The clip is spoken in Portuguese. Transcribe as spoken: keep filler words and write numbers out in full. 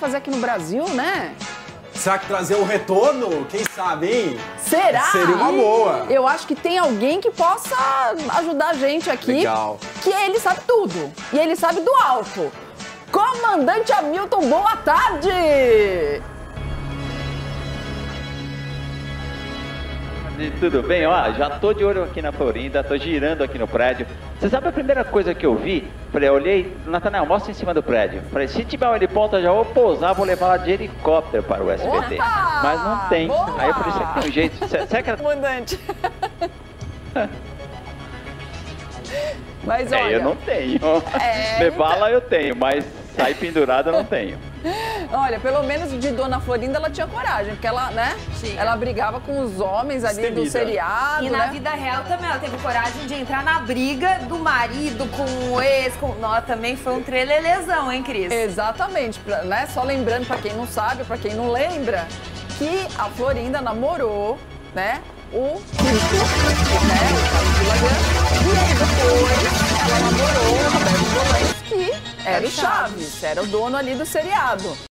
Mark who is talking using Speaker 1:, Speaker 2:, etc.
Speaker 1: fazer aqui no Brasil, né?
Speaker 2: Será que trazer um retorno? Quem sabe, hein?
Speaker 1: Será?
Speaker 2: Seria uma boa.
Speaker 1: Eu acho que tem alguém que possa ajudar a gente aqui.
Speaker 2: Legal.
Speaker 1: Que ele sabe tudo. E ele sabe do alto. Comandante Hamilton, boa tarde!
Speaker 3: Tudo bem? Ó, já tô de olho aqui na Florinda, tô girando aqui no prédio. Você sabe a primeira coisa que eu vi? Falei, eu olhei, Natanael, mostra em cima do prédio. Falei, se tiver um heliponto, eu já vou pousar, vou levar ela de helicóptero para o S B T.
Speaker 1: Opa!
Speaker 3: Mas não tem.
Speaker 1: Boa!
Speaker 3: Aí eu falei, será que tem um jeito? Será que ela...
Speaker 1: Comandante. Mas olha...
Speaker 3: É, eu não tenho.
Speaker 1: É,
Speaker 3: Levá-la eu tenho, mas sair pendurada eu não tenho.
Speaker 1: Olha, pelo menos de Dona Florinda ela tinha coragem, porque ela, né?
Speaker 4: Tinha.
Speaker 1: Ela brigava com os homens ali
Speaker 2: Destemida.
Speaker 1: do seriado,
Speaker 4: E na
Speaker 1: né?
Speaker 4: vida real também, ela teve coragem de entrar na briga do marido com o ex. Com... Nossa, também foi um trelelezão, hein, Cris?
Speaker 1: Exatamente, pra- né? Só lembrando pra quem não sabe, pra quem não lembra, que a Florinda namorou, né? O Kiko, né? O Carlos Villagrán. E aí depois ela namorou o Roberto Bolanes, que era o Chaves, era o dono ali do seriado.